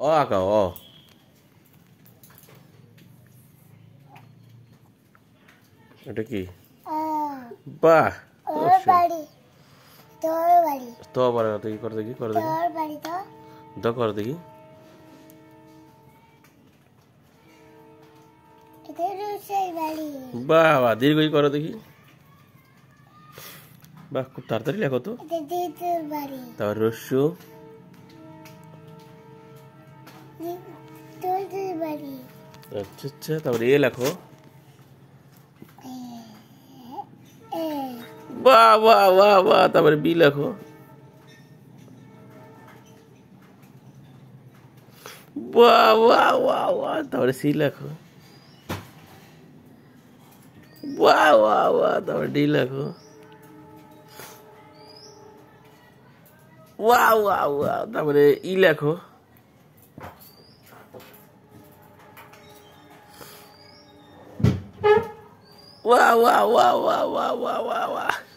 অ আঁকাও অ এটা কি বাহ তো আবার দেখি করে দেখি দ করে দেখি বাহ বাহ দীর্ঘই করো দেখি বাহ খুব তাড়াতাড়ি লেখো তো তারপর রস্যু আচ্ছা আচ্ছা তারপরে এ লেখো বাহ বাহ বাহ বাহ তারপরে বি লেখো বাহ বাহ বাহ বাহ তারপরে সি লেখো বাহ বাহ বাহ তারপরে ডি লেখো বাহ বাহ বাহ তারপরে ই লেখো বাহ বাহ বাহ বাহ বাহ বাহ বাহ